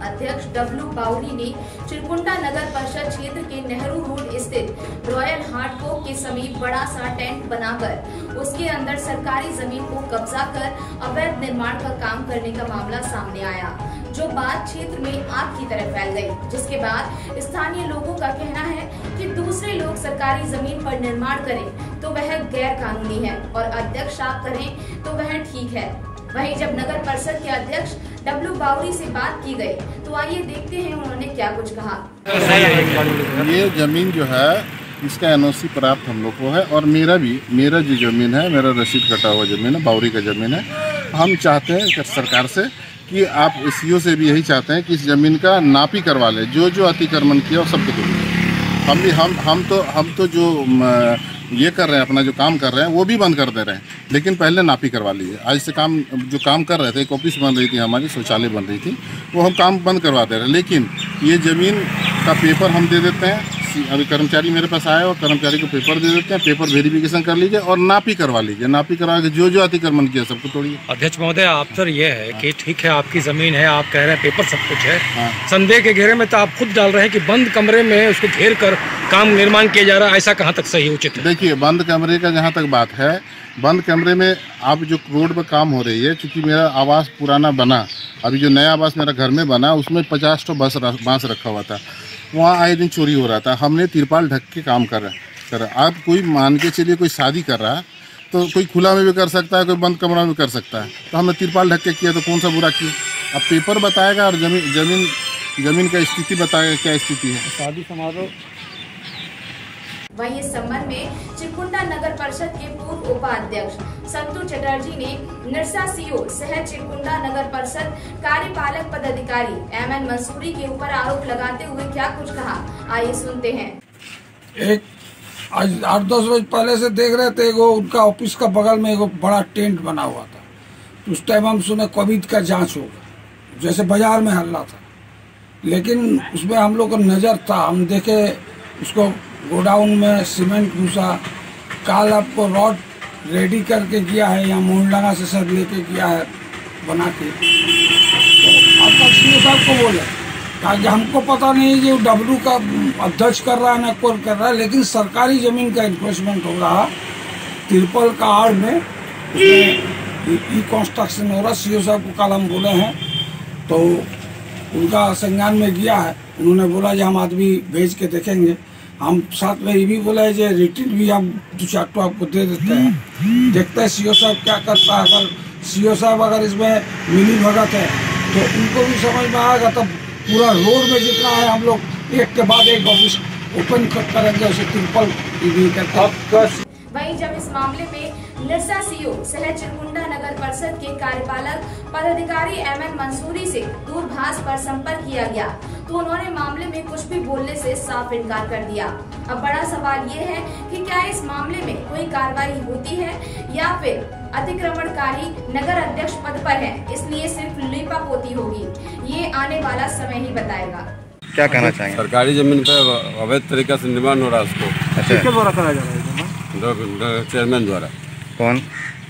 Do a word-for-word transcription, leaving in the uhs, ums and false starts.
अध्यक्ष डब्लू बाउरी ने चिरकुंडा नगर परिषद क्षेत्र के नेहरू रोड स्थित रॉयल हार्ट कोक के समीप बड़ा सा टेंट बनाकर उसके अंदर सरकारी जमीन को कब्जा कर अवैध निर्माण का काम करने का मामला सामने आया, जो बात क्षेत्र में आग की तरह फैल गई। जिसके बाद स्थानीय लोगों का कहना है कि दूसरे लोग सरकारी जमीन पर निर्माण करें तो वह गैर कानूनी है और अध्यक्ष साफ करें तो वह ठीक है। वहीं जब नगर परिषद के अध्यक्ष डब्लू बाउरी से बात की गई तो आइए देखते हैं उन्होंने क्या कुछ कहा। ये जमीन जो है इसका एन ओ सी प्राप्त हम लोग को है और मेरा भी मेरा जो जमीन है, मेरा रसीद कटा हुआ जमीन है, बाउरी का जमीन है। हम चाहते हैं सरकार से कि आप सी ओ से भी यही चाहते हैं कि इस जमीन का नापी करवा लें, जो जो अतिक्रमण किया वो सबको दूर। हम भी हम हम तो हम तो जो ये कर रहे हैं, अपना जो काम कर रहे हैं वो भी बंद कर दे रहे हैं, लेकिन पहले नापी करवा लीजिए। आज से काम जो काम कर रहे थे, एक ऑफिस बन रही थी हमारी, शौचालय बन रही थी, वो हम काम बंद करवा दे रहे हैं। लेकिन ये ज़मीन का पेपर हम दे देते हैं, अभी कर्मचारी मेरे पास आए और कर्मचारी को पेपर दे देते हैं, पेपर वेरिफिकेशन कर लीजिए और नापी करवा लीजिए। नापी करवा के जो जो अतिक्रमण किया सबको तोड़िए। अध्यक्ष महोदय, आप सर ये है कि ठीक है आपकी ज़मीन है, आप कह रहे हैं पेपर सब कुछ है, हाँ। संदेह के घेरे में तो आप खुद डाल रहे हैं कि बंद कमरे में उसको घेर कर काम निर्माण किया जा रहा है, ऐसा कहाँ तक सही उचित है? देखिए, बंद कमरे का जहाँ तक बात है, बंद कमरे में आप जो रोड पर काम हो रही है, चूँकि मेरा आवास पुराना बना, अभी जो नया आवास मेरा घर में बना उसमें पचास तो बस बांस रखा हुआ था, वहाँ आए दिन चोरी हो रहा था। हमने तिरपाल ढक के काम कर रहा है। आप कोई मान के चलिए कोई शादी कर रहा है तो कोई खुला में भी कर सकता है, कोई बंद कमरा में कर सकता है, तो हमने तिरपाल ढक के किया तो कौन सा बुरा किया? अब पेपर बताएगा और जमीन जमीन जमीन का स्थिति बताएगा क्या स्थिति है। शादी समारोह। वहीं इस संबंध में चिरकुंडा नगर परिषद के पूर्व उपाध्यक्ष संतु चटर्जी ने निरसा सी ओ सह चिरकुंडा नगर परिषद कार्यपालक पदाधिकारी एम एन मंसूरी के ऊपर आरोप लगाते हुए क्या कुछ कहा, आइए सुनते हैं। एक आज आठ दस रोज पहले से देख रहे थे, वो उनका ऑफिस का बगल में एक बड़ा टेंट बना हुआ था। उस टाइम हम सुने कोविड का जांच होगा, जैसे बाजार में हल्ला था, लेकिन उसमें हम लोग को नजर था, हम देखे उसको गोडाउन में सीमेंट घुसा, काल आपको रॉड रेडी करके किया है या मोहल्ला से सर लेके किया है बना के। तो आपका सी ओ साहब को बोले कहा कि हमको पता नहीं कि डब्लू का अध्यक्ष कर रहा है ना कौन कर रहा है, लेकिन सरकारी जमीन का इन्वेस्टमेंट हो रहा, तिरपल का आड़ में ई कंस्ट्रक्शन हो रहा। सी ओ साहब को कल हम बोले हैं तो उनका संज्ञान में गया है। उन्होंने बोला कि हम आदमी भेज के देखेंगे। हम साथ में ये भी बोला है जो रिटर्न भी हम दो चार तो आपको दे देते हैं, देखते हैं सी ओ साहब क्या करता है। अगर सी ओ साहब अगर इसमें मिली भगत है तो उनको भी समझ में आएगा, तब पूरा रोड में जितना है हम लोग एक के बाद एक ऑफिस ओपन करेंगे, उसे ट्रिपल भी करते। वहीं जब इस मामले में निरसा सी ओ सह चिरकुंडा नगर परिषद के कार्यपालक पदाधिकारी एम एन मंसूरी से दूरभाष पर संपर्क किया गया तो उन्होंने मामले में कुछ भी बोलने से साफ इनकार कर दिया। अब बड़ा सवाल ये है कि क्या इस मामले में कोई कार्रवाई होती है या फिर अतिक्रमणकारी नगर अध्यक्ष पद पर है, इसलिए सिर्फ लीपापोती होगी, ये आने वाला समय ही बताएगा। क्या कहना चाहेंगे? सरकारी जमीन पे अवैध तरीका से निर्माण हो रहा है, उसको अच्छा किसके द्वारा कराया जा रहा है? चेयरमैन द्वारा। कौन?